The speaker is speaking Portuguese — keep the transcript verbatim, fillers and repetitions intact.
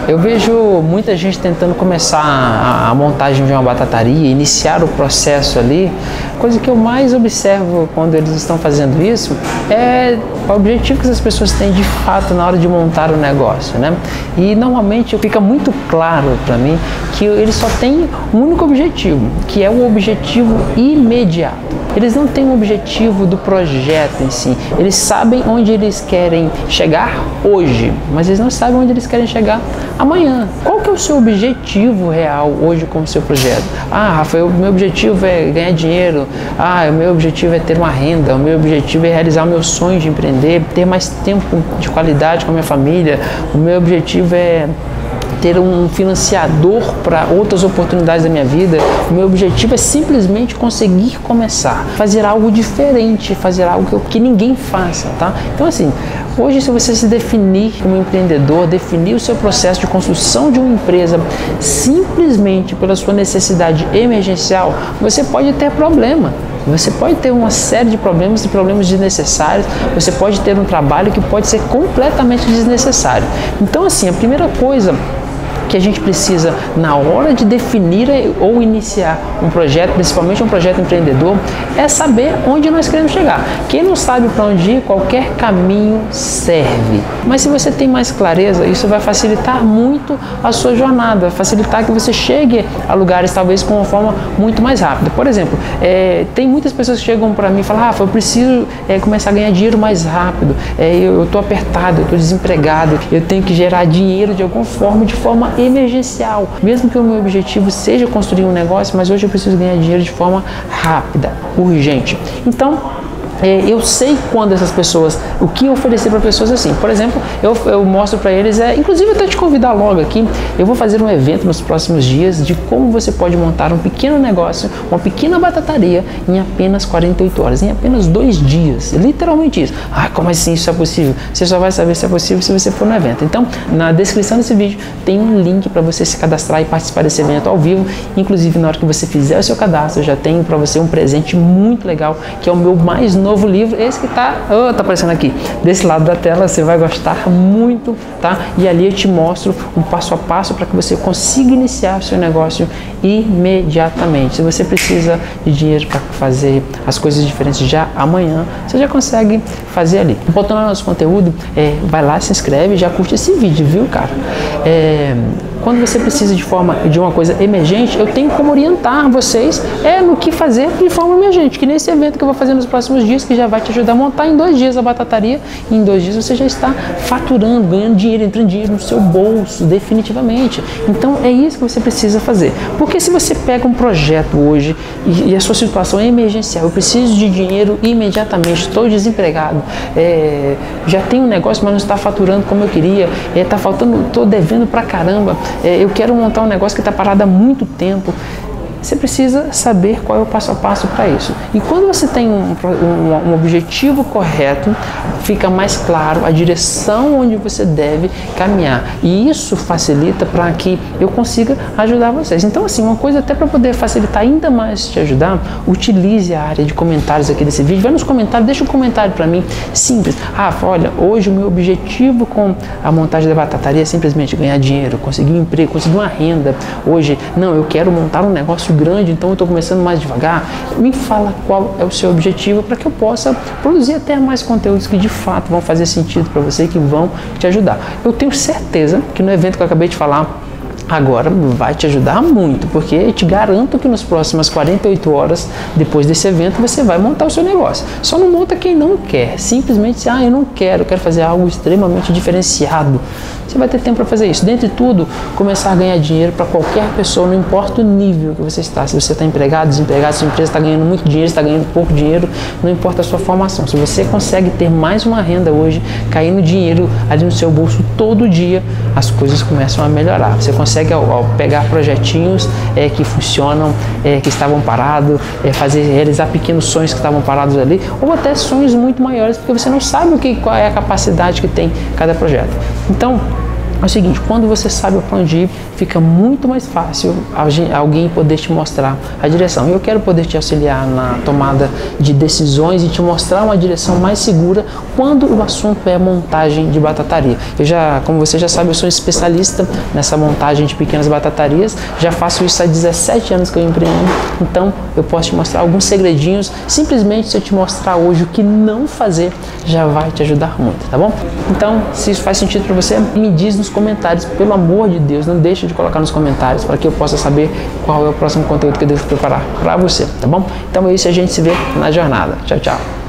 Eu vejo muita gente tentando começar a, a montagem de uma batataria, iniciar o processo ali. Coisa que eu mais observo quando eles estão fazendo isso é o objetivo que as pessoas têm de fato na hora de montar o negócio, né? E normalmente fica muito claro para mim que eles só têm um único objetivo, que é o objetivo imediato. Eles não têm um objetivo do projeto em si. Eles sabem onde eles querem chegar hoje, mas eles não sabem onde eles querem chegar amanhã. Qual que é o seu objetivo real hoje com o seu projeto? Ah, Rafael, o meu objetivo é ganhar dinheiro. Ah, o meu objetivo é ter uma renda. O meu objetivo é realizar o meu sonho de empreender, ter mais tempo de qualidade com a minha família. O meu objetivo é ter um financiador para outras oportunidades da minha vida. O meu objetivo é simplesmente conseguir começar, fazer algo diferente, fazer algo que, eu, que ninguém faça, tá? Então assim, hoje se você se definir como empreendedor, definir o seu processo de construção de uma empresa simplesmente pela sua necessidade emergencial, você pode ter problema. Você pode ter uma série de problemas e problemas desnecessários, você pode ter um trabalho que pode ser completamente desnecessário. Então assim, a primeira coisa que a gente precisa na hora de definir ou iniciar um projeto, principalmente um projeto empreendedor, é saber onde nós queremos chegar. Quem não sabe para onde ir, qualquer caminho serve. Mas se você tem mais clareza, isso vai facilitar muito a sua jornada, vai facilitar que você chegue a lugares talvez com uma forma muito mais rápida. Por exemplo, é, tem muitas pessoas que chegam para mim e falam: Rafa, eu preciso é, começar a ganhar dinheiro mais rápido, é, eu estou apertado, eu estou desempregado, eu tenho que gerar dinheiro de alguma forma, de forma emergencial, mesmo que o meu objetivo seja construir um negócio, mas hoje eu preciso ganhar dinheiro de forma rápida, urgente. Então, é, eu sei quando essas pessoas, o que oferecer para pessoas assim. Por exemplo, eu, eu mostro para eles, é, inclusive até te convidar logo aqui, eu vou fazer um evento nos próximos dias de como você pode montar um pequeno negócio, uma pequena batataria em apenas quarenta e oito horas, em apenas dois dias, literalmente isso. Ah, como assim isso é possível? Você só vai saber se é possível se você for no evento. Então, na descrição desse vídeo tem um link para você se cadastrar e participar desse evento ao vivo. Inclusive, na hora que você fizer o seu cadastro, eu já tenho para você um presente muito legal, que é o meu mais novo novo livro, esse que tá, oh, tá aparecendo aqui, desse lado da tela. Você vai gostar muito, tá? E ali eu te mostro um passo a passo para que você consiga iniciar o seu negócio imediatamente. Se você precisa de dinheiro para fazer as coisas diferentes já amanhã, você já consegue fazer ali. Botando no nosso conteúdo, é, vai lá, se inscreve, já curte esse vídeo, viu, cara? É, quando você precisa de forma de uma coisa emergente, eu tenho como orientar vocês é no que fazer de forma emergente, que nesse evento que eu vou fazer nos próximos dias, que já vai te ajudar a montar em dois dias a batataria, e em dois dias você já está faturando, ganhando dinheiro, entrando dinheiro no seu bolso, definitivamente. Então é isso que você precisa fazer, porque se você pega um projeto hoje e, e a sua situação é emergencial, eu preciso de dinheiro imediatamente, estou desempregado, é, já tenho um negócio, mas não está faturando como eu queria, está é, faltando, estou devendo pra caramba, é, eu quero montar um negócio que está parado há muito tempo. Você precisa saber qual é o passo a passo para isso. E quando você tem um, um, um objetivo correto, fica mais claro a direção onde você deve caminhar. E isso facilita para que eu consiga ajudar vocês. Então, assim, uma coisa até para poder facilitar ainda mais te ajudar, utilize a área de comentários aqui desse vídeo. Vai nos comentários, deixa um comentário para mim, simples. Rafa, olha, hoje o meu objetivo com a montagem da batataria é simplesmente ganhar dinheiro, conseguir um emprego, conseguir uma renda. Hoje, não, eu quero montar um negócio grande, então eu estou começando mais devagar. Me fala qual é o seu objetivo para que eu possa produzir até mais conteúdos que de fato vão fazer sentido para você e que vão te ajudar. Eu tenho certeza que no evento que eu acabei de falar agora vai te ajudar muito, porque eu te garanto que nas próximas quarenta e oito horas depois desse evento você vai montar o seu negócio. Só não monta quem não quer, simplesmente, ah, eu não quero, eu quero fazer algo extremamente diferenciado. Você vai ter tempo para fazer isso. Dentre tudo, começar a ganhar dinheiro para qualquer pessoa, não importa o nível que você está. Se você está empregado, desempregado, se a empresa está ganhando muito dinheiro, está ganhando pouco dinheiro, não importa a sua formação. Se você consegue ter mais uma renda hoje, caindo dinheiro ali no seu bolso todo dia, as coisas começam a melhorar. Você consegue ao, ao pegar projetinhos é, que funcionam, é, que estavam parados, é, fazer, realizar pequenos sonhos que estavam parados ali, ou até sonhos muito maiores, porque você não sabe o que, qual é a capacidade que tem cada projeto. Então, É o seguinte, quando você sabe para onde ir, fica muito mais fácil alguém poder te mostrar a direção. Eu quero poder te auxiliar na tomada de decisões e te mostrar uma direção mais segura quando o assunto é montagem de batataria. Eu já, como você já sabe, eu sou especialista nessa montagem de pequenas batatarias, já faço isso há dezessete anos que eu empreendo, então eu posso te mostrar alguns segredinhos. Simplesmente se eu te mostrar hoje o que não fazer, já vai te ajudar muito, tá bom? Então, se isso faz sentido para você, me diz nos comentários, pelo amor de Deus, não deixe de colocar nos comentários para que eu possa saber qual é o próximo conteúdo que eu devo preparar para você, tá bom? Então é isso, a gente se vê na jornada. Tchau, tchau.